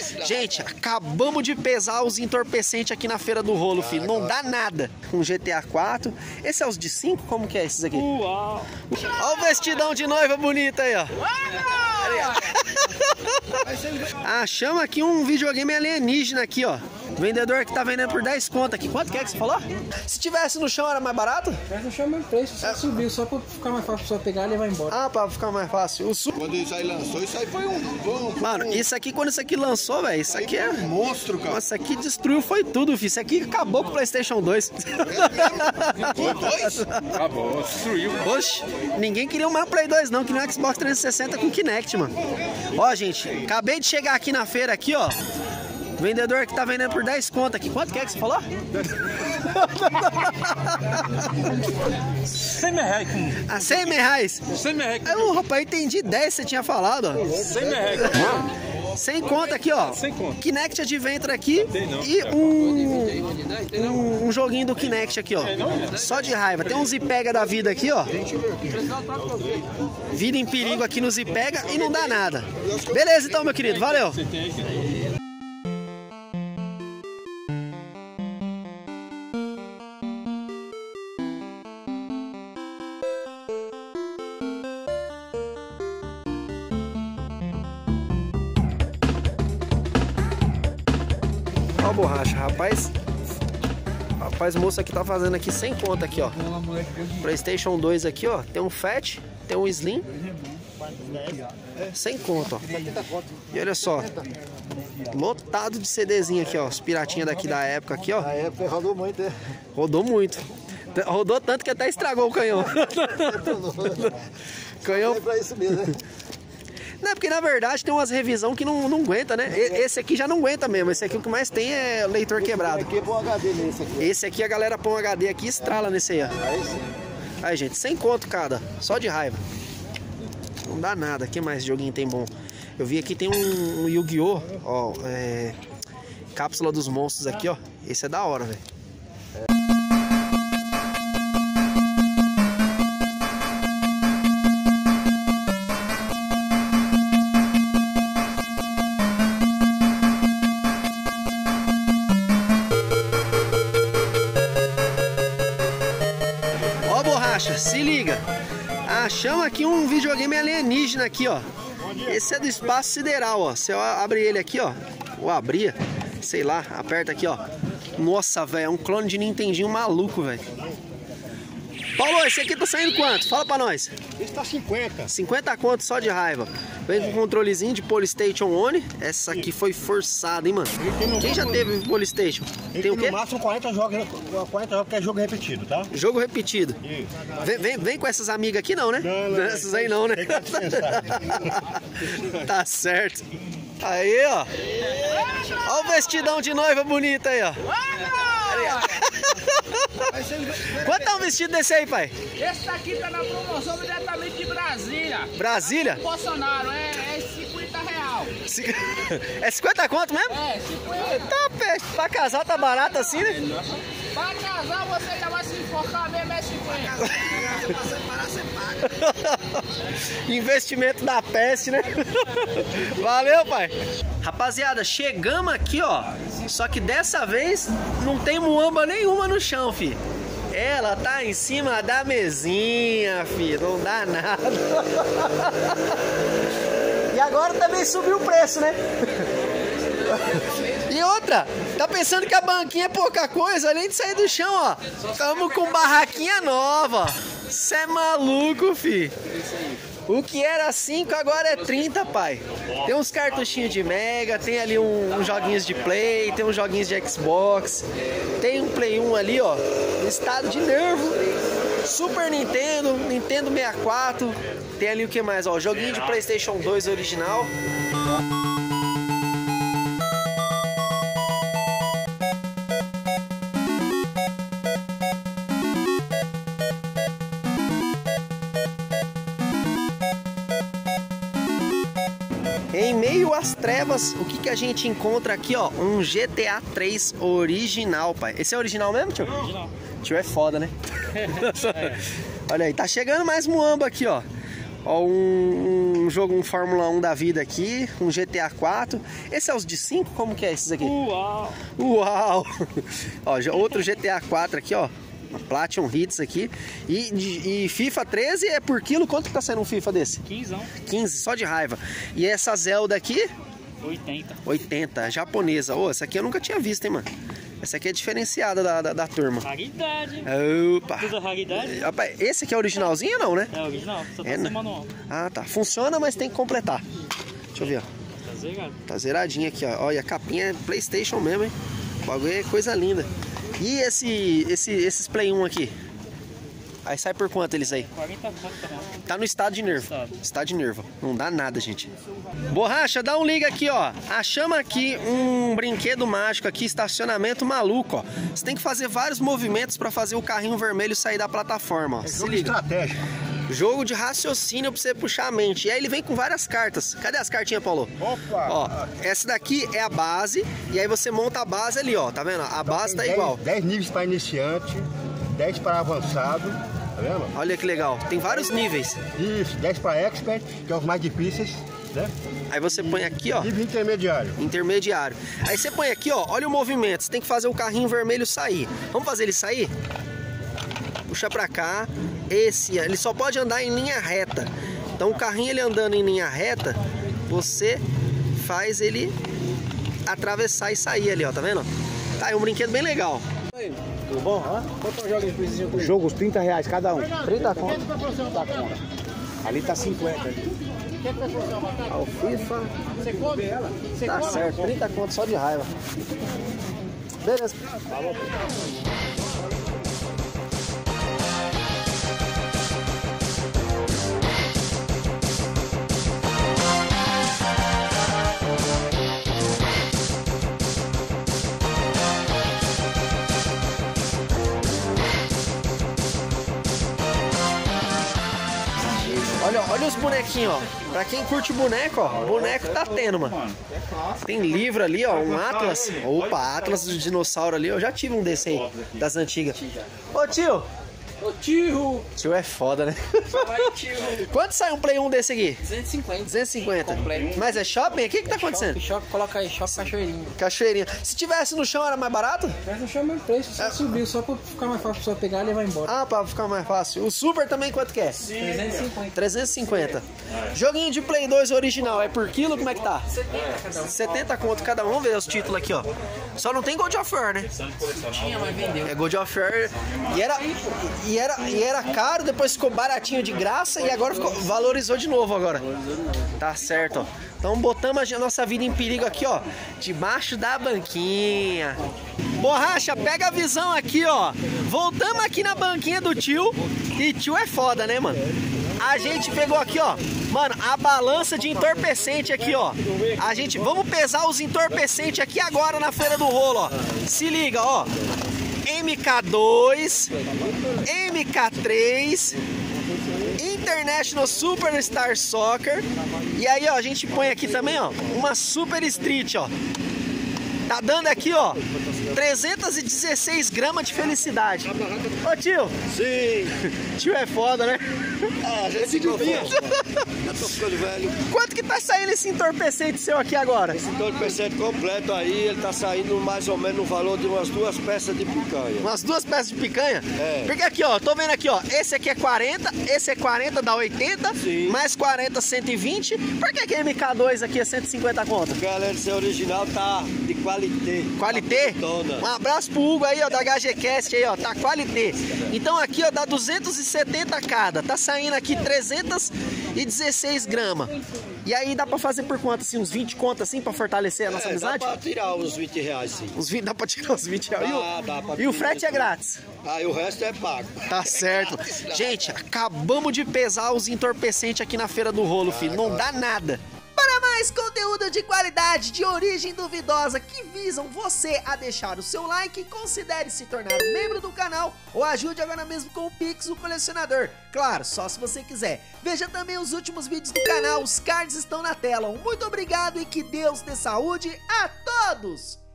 Gente, acabamos de pesar os entorpecentes aqui na Feira do Rolo, filho. Não dá nada. Um GTA 4. Esse é os de 5? Como que é esses aqui? Uau! Olha o vestidão de noiva bonita aí, ó. Achamos aqui um videogame alienígena aqui, ó. Vendedor que tá vendendo por 10 conto aqui. Quanto que é que você falou? Se tivesse no chão era mais barato? Mas no chão é o mesmo preço, só subiu, só pra ficar mais fácil pra pegar e levar embora. Ah, pra ficar mais fácil. Quando isso aí lançou, isso aí foi Mano, isso aqui, quando isso aqui lançou, velho, isso aqui é... monstro, cara. Nossa, isso aqui destruiu, foi tudo, filho. Isso aqui acabou com o PlayStation 2. Acabou, destruiu. Oxe, ninguém queria mais Play 2 não, queria um Xbox 360 com Kinect, mano. Ó, gente, acabei de chegar aqui na feira aqui, ó. Vendedor que tá vendendo por 10 conto aqui. Quanto que é que você falou? 100 reais. Ah, 100 reais? 100 reais. Eu, rapaz, entendi 10, você tinha falado, ó. 100 reais. 100 conto aqui, ó. 100 conto. Kinect Adventure aqui e um joguinho do Kinect aqui, ó. Só de raiva. Tem um Zipega da vida aqui, ó. Vida em perigo aqui no Zipega e não dá nada. Beleza então, meu querido. Valeu. Ó a borracha, rapaz. Rapaz, o moço aqui tá fazendo aqui 100 conto aqui, ó. PlayStation 2 aqui, ó. Tem um Fat, tem um Slim. 100 conto, ó. E olha só. Lotado de CDzinho aqui, ó. Os piratinhas daqui da época aqui, ó. Na época rodou muito, né? Rodou muito. Rodou tanto que até estragou o canhão. Canhão. É pra isso mesmo, né? Não, porque na verdade tem umas revisão que não aguenta, né? Esse aqui já não aguenta mesmo. Esse aqui o que mais tem é leitor quebrado. Aqui é bom HD nesse aqui. Esse aqui a galera põe um HD aqui e estrala nesse aí, ó. Aí, gente, 100 conto cada. Só de raiva. Não dá nada. Que mais joguinho tem bom? Eu vi aqui tem um Yu-Gi-Oh! Ó, Cápsula dos Monstros aqui, ó. Esse é da hora, velho. Se liga, achamos aqui um videogame alienígena aqui, ó. Esse é do espaço sideral, ó. Você abre ele aqui, ó. Ou abria, sei lá, aperta aqui, ó. Nossa, velho, é um clone de Nintendinho maluco, velho. Paulo, esse aqui tá saindo quanto? Fala pra nós. Esse tá 50. 50 conto só de raiva. Vem com um controlezinho de Polystation One. Essa aqui foi forçada, hein, mano? Quem já teve Polystation? Tem o quê? No máximo 40 jogos que é jogo repetido, tá? Jogo repetido. Vem com essas amigas aqui não, né? Não. Essas aí não, né? Tá certo. Aí, ó. Ó o vestidão de noiva bonita aí, ó. Quanto é um vestido desse aí, pai? Esse aqui tá na promoção diretamente de Brasília. Brasília? Bolsonaro, é 50 real. É 50 conto mesmo? É, 50. Tá, pé. Pra casar tá barato assim, né? Pra casar você já vai se enfocar mesmo, é 50. Investimento da peste, né? Valeu, pai. Rapaziada, chegamos aqui, ó. Só que dessa vez não tem muamba nenhuma no chão, fi. Ela tá em cima da mesinha, fi. Não dá nada. E agora também subiu o preço, né? E outra, tá pensando que a banquinha é pouca coisa? Além de sair do chão, ó. Tamo com barraquinha nova. Cê é maluco, fi. O que era 5 agora é 30, pai. Tem uns cartuchinhos de Mega, tem ali uns joguinhos de Play, tem uns joguinhos de Xbox, tem um Play 1 ali, ó, em estado de nervo. Super Nintendo, Nintendo 64, tem ali o que mais, ó, joguinho de PlayStation 2 original. Em meio às trevas, o que a gente encontra aqui, ó? Um GTA 3 original, pai. Esse é original mesmo, tio? Original. Tio é foda, né? Olha aí, tá chegando mais muamba aqui, ó. Ó, um jogo, um Fórmula 1 da vida aqui, um GTA 4. Esse é os de 5? Como que é esses aqui? Uau! Uau! Ó, outro GTA 4 aqui, ó. Uma Platinum Hits aqui. E FIFA 13 é por quilo? Quanto que tá saindo um FIFA desse? 15, só de raiva. E essa Zelda aqui? 80, japonesa. Ô, essa aqui eu nunca tinha visto, hein, mano. Essa aqui é diferenciada da turma. Raridade. Opa! Tudo raridade? Rapaz, esse aqui é originalzinho não, né? É original, só tá É, sem né? manual. Ah, tá. Funciona, mas tem que completar. Deixa eu ver, ó. Tá zerado. Tá zeradinho aqui, ó. Olha, a capinha é PlayStation mesmo, hein? O bagulho é coisa linda. E esses Play 1 aqui? Aí sai por quanto eles aí? 40 também. Tá no estado de nervo. Estado de nervo. Não dá nada, gente. Borracha, dá um liga aqui, ó. Achamos aqui um brinquedo mágico aqui, estacionamento maluco, ó. Você tem que fazer vários movimentos pra fazer o carrinho vermelho sair da plataforma, ó. Se Jogo de liga. estratégia. Jogo de raciocínio pra você puxar a mente. E aí ele vem com várias cartas. Cadê as cartinhas, Paulo? Opa! Ó, essa daqui é a base. E aí você monta a base ali, ó. Tá vendo? A base tá Tem igual. 10 níveis para iniciante, 10 para avançado, tá vendo? Olha que legal. Tem vários níveis. Isso, 10 para expert, que é os mais difíceis, né? Aí você põe aqui, ó. Nível intermediário. Intermediário. Aí você põe aqui, ó. Olha o movimento. Você tem que fazer o carrinho vermelho sair. Vamos fazer ele sair? Puxa pra cá. Esse, ele só pode andar em linha reta. Então o carrinho ele andando em linha reta, você faz ele atravessar e sair ali, ó. Tá vendo? Tá, é um brinquedo bem legal. Tudo bom? Quanto é o jogo aí, precisinho? Jogo, os R$30 cada um. 30 conto. Ali tá 50. Ah, o FIFA. Tá certo, 30 conto só de raiva. Beleza. Olha os bonequinhos, ó. Pra quem curte boneco, ó. Boneco tá tendo, mano. Tem livro ali, ó. Um Atlas. Opa, Atlas do dinossauro ali. Eu já tive um desse aí, das antigas. Ô, tio. Ô tio! Tio é foda, né? Fala aí, tio! Quanto sai um Play 1 desse aqui? 250. 250. Completo. Mas é shopping? O que que tá acontecendo? Shopping, coloca aí, shopping cachoeirinho. Cachoeirinha. Se tivesse no chão era mais barato? Mas não chama o preço, só subiu, só pra ficar mais fácil pra pessoa pegar e levar embora. Ah, pra ficar mais fácil. O Super também quanto que é? 350. 350. Joguinho de Play 2 original, é por quilo? Como é que tá? 70 conto cada um. Vamos ver os títulos aqui, ó. Só não tem God of War, né? Tinha, mas vendeu. É God of War. E era caro, depois ficou baratinho de graça e agora valorizou de novo agora. Tá certo, ó. Então botamos a nossa vida em perigo aqui, ó. Debaixo da banquinha. Borracha, pega a visão aqui, ó. Voltamos aqui na banquinha do tio. E tio é foda, né, mano? A gente pegou aqui, ó. Mano, a balança de entorpecente aqui, ó. Vamos pesar os entorpecentes aqui agora na Feira do Rolo, ó. Se liga, ó. MK2, MK3, International Superstar Soccer. E aí, ó, a gente põe aqui também, ó, uma Super Street, ó. Tá dando aqui, ó, 316 gramas de felicidade. Ô, tio. Sim. Tio é foda, né? Ah, já se confia. Já tô ficando velho. Quanto que tá saindo esse entorpecente seu aqui agora? Esse 2% completo aí, ele tá saindo mais ou menos no valor de umas 2 peças de picanha. Umas 2 peças de picanha? É. Porque aqui, ó, tô vendo aqui, ó, esse aqui é 40, esse é 40, dá 80, Sim. mais 40, 120. Por que MK2 aqui é 150 conto? Galera, esse original tá de qualité. Qualité? Tona. Um abraço pro Hugo aí, ó, da HGCast aí, ó, tá qualité. Então aqui, ó, dá 270 cada, tá saindo aqui 316 gramas. E aí dá pra fazer por quanto, assim, uns 20 conto, assim, pra fortalecer a nossa amizade? Dá pra tirar uns R$20, sim. Uns 20, dá pra tirar uns 20 reais. Dá pra E o tirar frete é grátis. Ah, e o resto é pago. Tá certo. Gente, acabamos de pesar os entorpecentes aqui na Feira do Rolo, filho. Não dá nada. Para mais conteúdo de qualidade, de origem duvidosa, que visam você a deixar o seu like, considere se tornar um membro do canal ou ajude agora mesmo com o Pix do colecionador. Claro, só se você quiser. Veja também os últimos vídeos do canal, os cards estão na tela. Muito obrigado e que Deus dê saúde a todos!